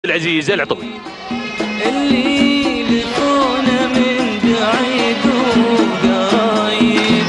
العزيز العطوي. اللي لقونا من بعيد وقريب.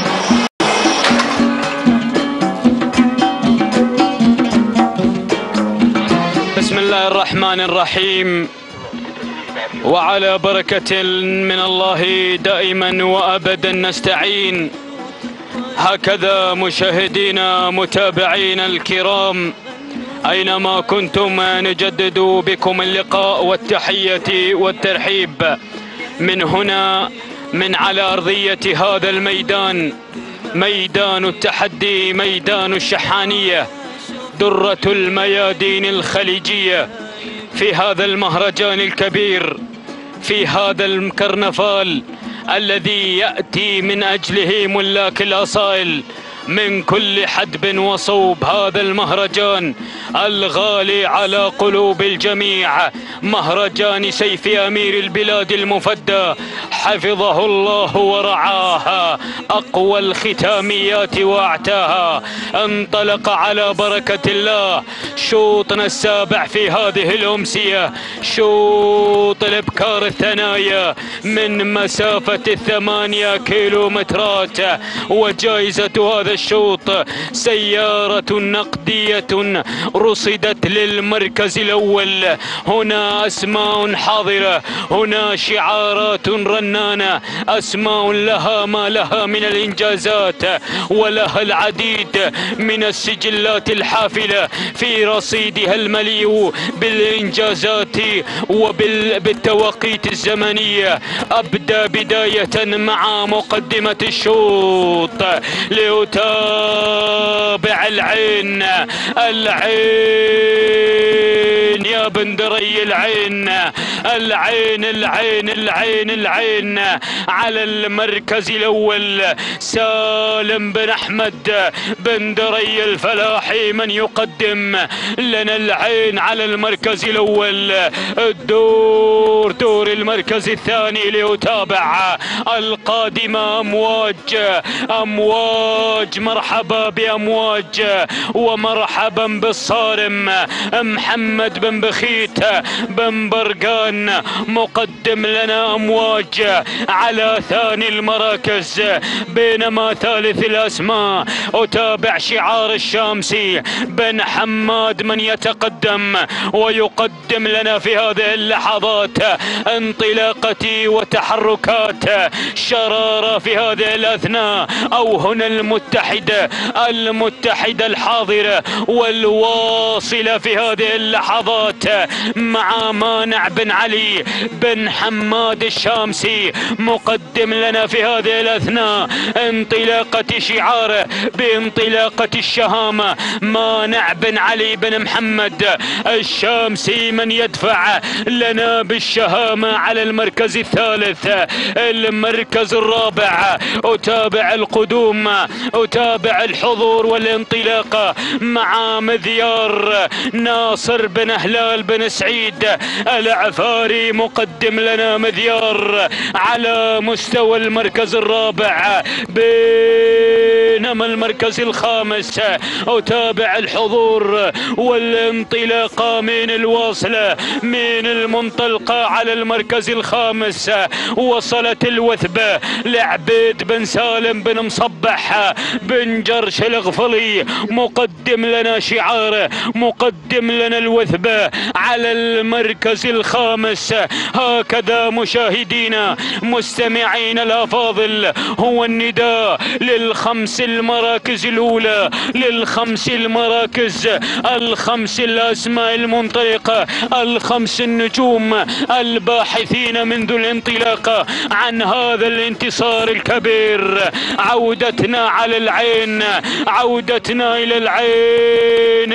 بسم الله الرحمن الرحيم، وعلى بركة من الله دائما وأبدا نستعين. هكذا مشاهدينا متابعينا الكرام أينما كنتم نجدد بكم اللقاء والتحية والترحيب من هنا من على أرضية هذا الميدان، ميدان التحدي، ميدان الشحانية، درة الميادين الخليجية، في هذا المهرجان الكبير، في هذا الكرنفال الذي يأتي من أجله ملاك الأصائل من كل حدب وصوب. هذا المهرجان الغالي على قلوب الجميع، مهرجان سيف أمير البلاد المفدى حفظه الله ورعاه، أقوى الختاميات وأعتاها. انطلق على بركة الله شوطنا السابع في هذه الأمسية، شوط الإبكار الثنايا من مسافة 8 كيلومترات، وجائزة هذا الشوط سيارة نقدية رصدت للمركز الأول. هنا أسماء حاضرة، هنا شعارات رنانة، أسماء لها ما لها من الإنجازات ولها العديد من السجلات الحافلة في رصيدها المليء بالإنجازات وبالتوقيت الزمنية. أبدأ بداية مع مقدمة الشوط لأتابع العين، العين يا بندري، العين العين العين العين العين على المركز الأول سالم بن أحمد بندري الفلاحي من يقدم لنا العين على المركز الأول. دور المركز الثاني لأتابع القادمة أمواج، مرحبا بأمواج ومرحبا بالصارم محمد بن بخيت بن برقان مقدم لنا أمواج على ثاني المراكز. بينما ثالث الأسماء أتابع شعار الشامسي بن حماد من يتقدم ويقدم لنا في هذه اللحظات انطلاقتي وتحركات شرارة في هذه الأثناء، أو هنا المتحدة الحاضرة والواصلة في هذه اللحظات مع مانع بن علي بن حماد الشامسي مقدم لنا في هذه الأثناء انطلاقة شعاره بانطلاقة الشهامة. مانع بن علي بن محمد الشامسي من يدفع لنا بالشهامة على المركز الثالث. المركز الرابع أتابع القدوم، أتابع الحضور والانطلاقة مع مذيار ناصر بن هلال بن سعيد العفاري مقدم لنا مذيار على مستوى المركز الرابع. بينما المركز الخامس أتابع الحضور والانطلاقة من الواصلة من المنطلقة على المركز الخامس. وصلت الوثبة لعبيد بن سالم بن مصبح بن جرش الغفلي مقدم لنا شعاره، مقدم لنا الوثبة على المركز الخامس. هكذا مشاهدينا مستمعين الأفاضل هو النداء للخمس المراكز الأولى، للخمس المراكز الخمس الأسماء المنطلقة، الخمس النجوم الباحثين منذ الانطلاقة عن هذا الانتصار الكبير. عودتنا على العين، عودتنا إلى العين،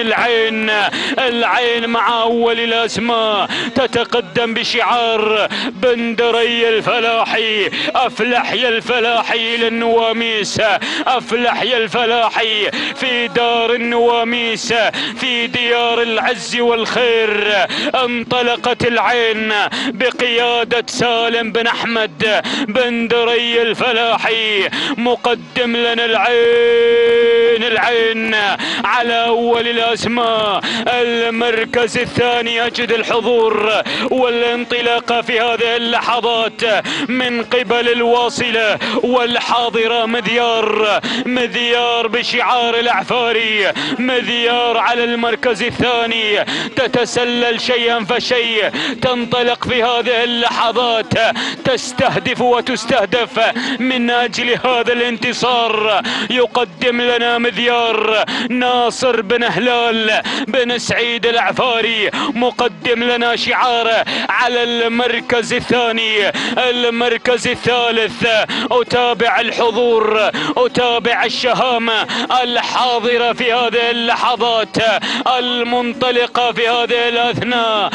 العين مع أول الأسماء تتقدم بشعار بندري الفلاحي. أفلح يا الفلاحي إلى النواميس، أفلح يا الفلاحي في دار النواميس، في ديار العز والخير. انطلقت العين بقيادة سالم بن أحمد بندري الفلاحي مقدم لنا العين العين على أول الأسماء. المركز الثاني أجد الحضور والانطلاقة في هذه اللحظات من قبل الواصلة والحاضرة مذيار بشعار الأعفاري. مذيار على المركز الثاني تتسلل شيئا فشيء، تنطلق في هذه اللحظات، تستهدف وتستهدف من أجل هذا الانتصار. يقدم لنا مذيار ناصر بن هلال بن سعيد الأعفاري، مقدم لنا شعار على المركز الثاني. المركز الثالث أتابع الحضور، أتابع الشهامة الحاضرة في هذه اللحظات، المنطلقة في هذه الأثناء.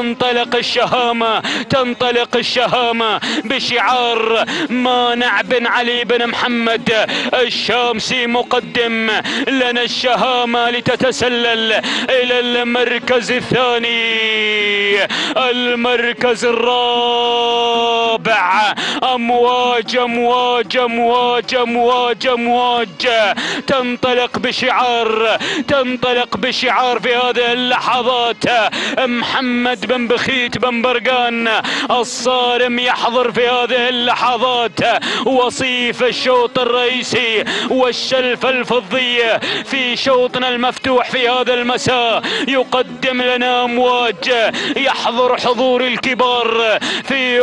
تنطلق الشهامة بشعار مانع بن علي بن محمد الشامسي، مقدم لنا الشهامة لتتسلل إلى المركز الثاني. المركز الرابع أمواج أمواج أمواج أمواج أمواج، تنطلق بشعار في هذه اللحظات. محمد بن بخيت بن برقان الصارم يحضر في هذه اللحظات وصيف الشوط الرئيسي والشلفة الفضية في شوطنا المفتوح في هذا المساء. يقدم لنا أمواج، يحضر حضور الكبار في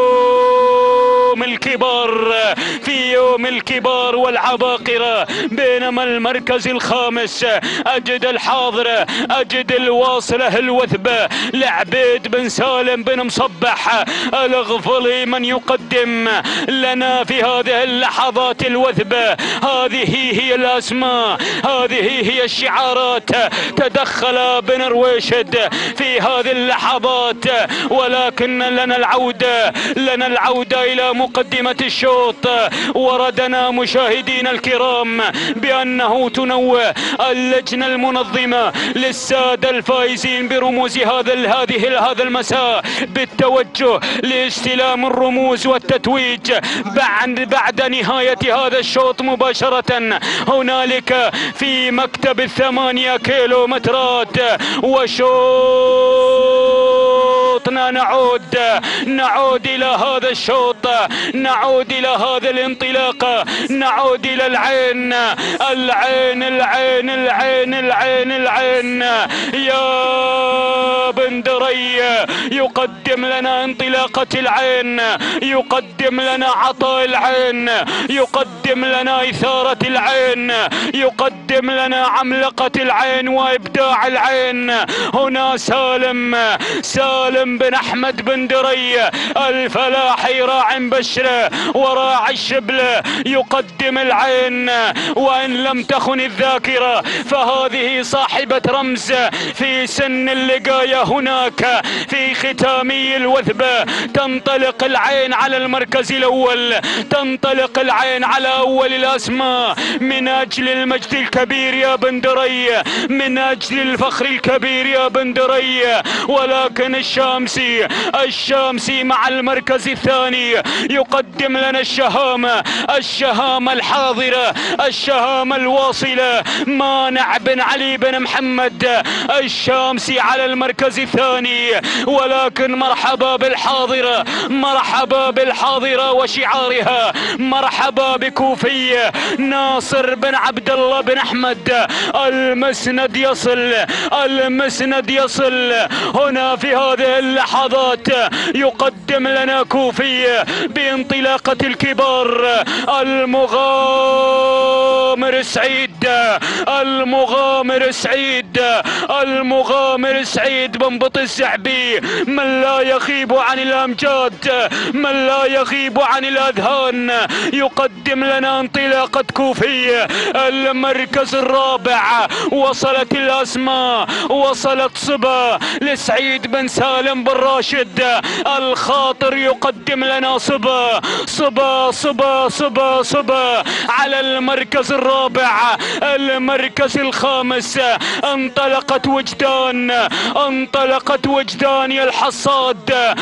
يوم الكبار والعباقرة. بينما المركز الخامس أجد الحاضرة، أجد الواصلة الوثبة لعبيد بن سالم بن مصبح الغفلي، من يقدم لنا في هذه اللحظات الوثبة. هذه هي الأسماء، هذه هي الشعارات. تدخل بن رويشد في هذه اللحظات، ولكن لنا العودة إلى مقدمة الشوط. وردنا مشاهدينا الكرام بأنه تنوه اللجنة المنظمة للسادة الفائزين برموز هذا المساء بالتوجه لاستلام الرموز والتتويج بعد نهاية هذا الشوط مباشرة هنالك في مكتب 8 كيلومترات. وشوطنا نعود إلى هذا الشوط، نعود إلى هذا الانطلاق، نعود إلى العين. يا بندري يقدم لنا انطلاقة العين، يقدم لنا عطاء العين، يقدم لنا إثارة العين، يقدم لنا عملقة العين وإبداع العين. هنا سالم بن أحمد بندري الفلاحي راعي بشرة وراعي الشبلة يقدم العين. وإن لم تخن الذاكرة فهذه صاحبة رمز في سن اللقاية هناك في ختامي الوثبة. تنطلق العين على المركز الأول، تنطلق العين على أول الأسماء من أجل المجد الكبير يا بندري، من أجل الفخر الكبير يا بندري. ولكن الشامسي مع المركز الثاني يقدم لنا الشهامة الحاضرة، الشهامة الواصلة. مانع بن علي بن محمد الشامسي على المركز الثاني. ولكن مرحبا بالحاضرة وشعارها، مرحبا بكوفية ناصر بن عبد الله بن أحمد. المسند يصل هنا في هذه اللحظات. يقدم لنا كوفية بانطلاقة الكبار. المغامر سعيد بن بط الزعبي، من لا يغيب عن الأمجاد، من لا يغيب عن الأذهان. يقدم لنا انطلاقة كوفية. المركز الرابع وصلت الأسماء، وصلت صبا لسعيد بن سالم بن راشد الخاطر. يقدم لنا صبا على المركز الرابع. المركز الخامس انطلقت وجدان، انطلقت وجدان يا الحصاد،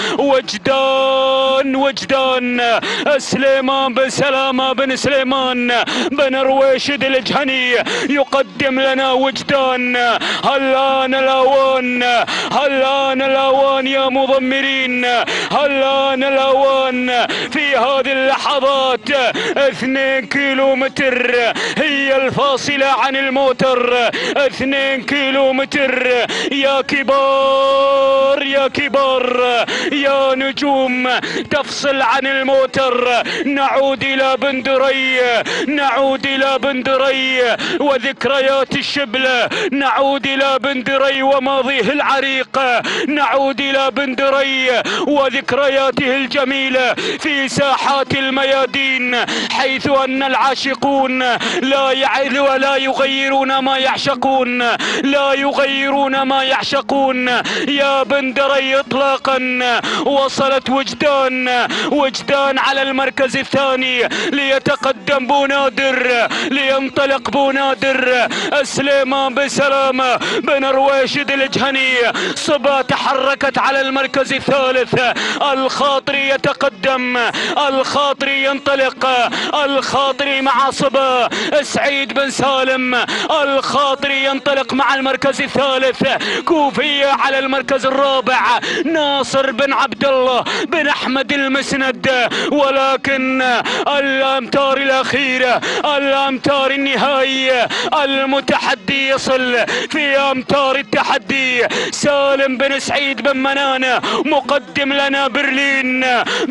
وجدان سليمان بن سلامة بن سليمان بن رويشد الجهني يقدم لنا وجدان. هل آن الأوان، هل آن الأوان يا مضمرين، هل آن الأوان في هذه اللحظات. 2 كيلومتر هي الفاصلة عن الموتر، 2 كيلومتر يا كبار يا كبار يا نجوم تفصل عن الموتر. نعود إلى بندري، نعود إلى بندري وذكريات الشبل، نعود إلى بندري وماضيه العريق، نعود إلى بندري وذكرياته الجميلة في ساحات الميادين، حيث أن العاشقون لا يعد ولا يغيرون ما يعشقون، لا يغيرون ما يعشقون. يا بندري اطلاقا وصلت وجدان، وجدان على المركز الثاني ليتقدم بونادر، لينطلق بونادر. سليمان بن سلامة بن رويشد الجهني. صبا تحركت على المركز الثالث، الخاطري يتقدم، الخاطري ينطلق، الخاطري مع صبا. سعيد بن سالم الخاطري ينطلق مع المركز الثالث. كوفية على المركز الرابع، ناصر بن عبد الله بن احمد المسند. ولكن الامتار الاخيرة، الامتار النهائية، المتحدي يصل في امتار التحدي. سالم بن سعيد بن منانة مقدم لنا برلين،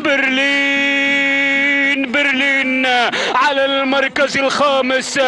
برلين على المركز الخامس.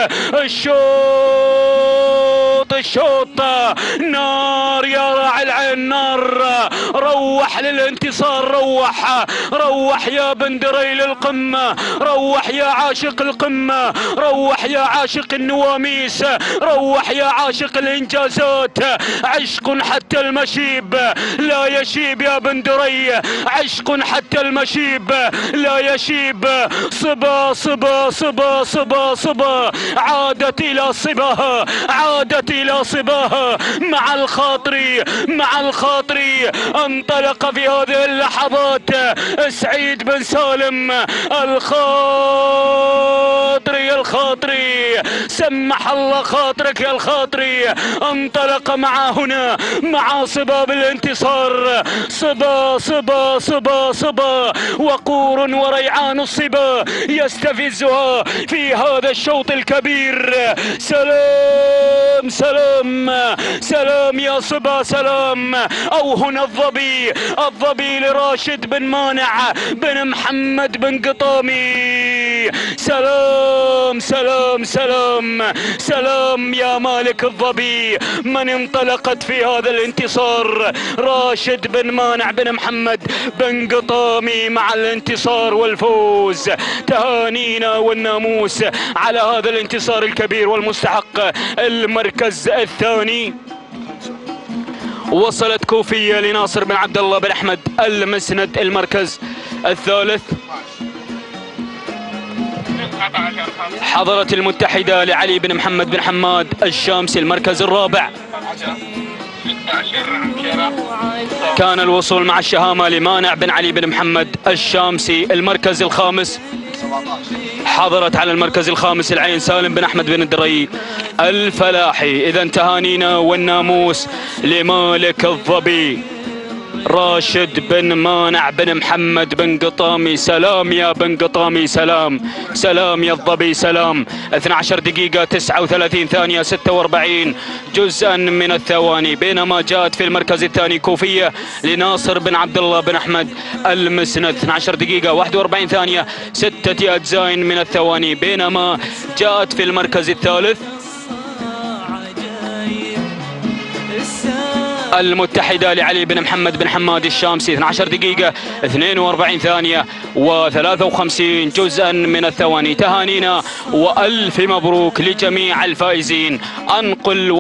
الشوط نار يا راعي العين، نار. روح للانتصار، روح يا بندري للقمة، روح يا عاشق القمة، روح يا عاشق النواميس، روح يا عاشق الانجازات. عشق حتى المشيب لا يشيب يا بندري، عشق حتى المشيب لا يشيب. صبا صبا صبا صبا صبا عادت الى صباها، عادت الى صباها مع الخاطري، مع الخاطري. انطلق في هذه اللحظات سعيد بن سالم. الخاطري، الخاطري سمح الله خاطرك يا الخاطري. انطلق مع هنا مع صبا بالانتصار. صبا صبا صبا صبا وقور وريعان الصبا يستفزها في هذا الشوط الكبير. سلام سلام سلام يا صبا سلام. او هنا الظبي، الظبي لراشد بن مانع بن محمد بن قطامي. سلام سلام سلام سلام يا مالك الظبي. من انطلقت في هذا الانتصار؟ راشد بن مانع بن محمد بن قطامي مع الانتصار والفوز. تهانينا والناموس على هذا الانتصار الكبير والمستحق. المركز الثاني وصلت كوفية لناصر بن عبد الله بن احمد المسند. المركز الثالث حضرت المتحدة لعلي بن محمد بن حماد الشامسي. المركز الرابع كان الوصول مع الشهامة لمانع بن علي بن محمد الشامسي. المركز الخامس حضرت على المركز الخامس العين سالم بن احمد بن الدري الفلاحي. اذا تهانينا والناموس لمالك الظبي راشد بن مانع بن محمد بن قطامي. سلام يا بن قطامي، سلام سلام يا الظبي، سلام. 12 دقيقة 39 ثانية 46 جزءا من الثواني. بينما جاءت في المركز الثاني كوفية لناصر بن عبد الله بن احمد المسند 12 دقيقة 41 ثانية 6 أجزاء من الثواني. بينما جاءت في المركز الثالث المتحدة لعلي بن محمد بن حماد الشامسي 12 دقيقة 42 ثانية و53 جزءا من الثواني. تهانينا وألف مبروك لجميع الفائزين. أنقل